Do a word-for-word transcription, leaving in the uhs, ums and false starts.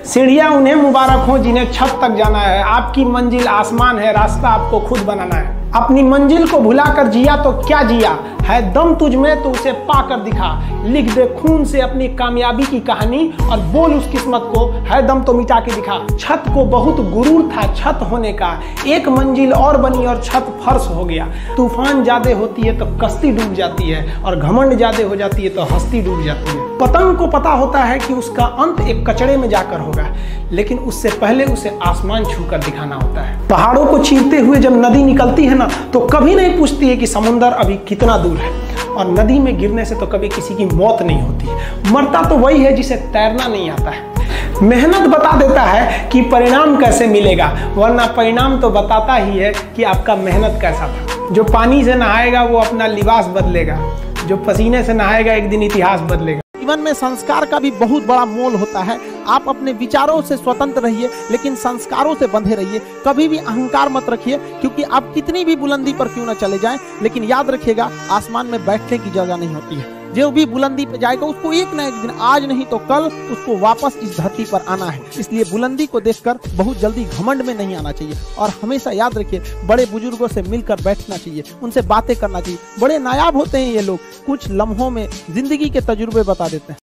सीढ़ियां उन्हें मुबारक हो जिन्हें छत तक जाना है। आपकी मंजिल आसमान है, रास्ता आपको खुद बनाना है। अपनी मंजिल को भुलाकर जिया तो क्या जिया, है दम तुझ में तो उसे पाकर दिखा। लिख दे खून से अपनी कामयाबी की कहानी और बोल उस किस्मत को, है दम तो मिटा के दिखा। छत को बहुत गुरूर था छत होने का, एक मंजिल और बनी और छत फर्श हो गया। तूफान ज्यादा होती है तो कश्ती डूब जाती है, और घमंड ज्यादा हो जाती है तो हस्ती डूब जाती है। पतंग को पता होता है कि उसका अंत एक कचड़े में जाकर होगा, लेकिन उससे पहले उसे आसमान छूकर दिखाना होता है। पहाड़ों को चीरते हुए जब नदी निकलती है ना, तो कभी नहीं पूछती है कि समुंदर अभी कितना दूर है, और नदी में गिरने से तो कभी किसी की मौत नहीं होती है। मरता तो वही है जिसे तैरना नहीं आता है। मेहनत बता देता है कि परिणाम कैसे मिलेगा, वरना परिणाम तो बताता ही है कि आपका मेहनत कैसा था। जो पानी से नहाएगा वो अपना लिबास बदलेगा, जो पसीने से नहाएगा एक दिन इतिहास बदलेगा। जीवन में संस्कार का भी बहुत बड़ा मोल होता है। आप अपने विचारों से स्वतंत्र रहिए, लेकिन संस्कारों से बंधे रहिए। कभी भी अहंकार मत रखिए, क्योंकि आप कितनी भी बुलंदी पर क्यों न चले जाएं, लेकिन याद रखिएगा आसमान में बैठने की जगह नहीं होती है। जो भी बुलंदी पे जाएगा उसको एक न एक दिन, आज नहीं तो कल, उसको वापस इस धरती पर आना है। इसलिए बुलंदी को देखकर बहुत जल्दी घमंड में नहीं आना चाहिए, और हमेशा याद रखिए बड़े बुजुर्गों से मिलकर बैठना चाहिए, उनसे बातें करना चाहिए। बड़े नायाब होते हैं ये लोग, कुछ लम्हों में जिंदगी के तजुर्बे बता देते हैं।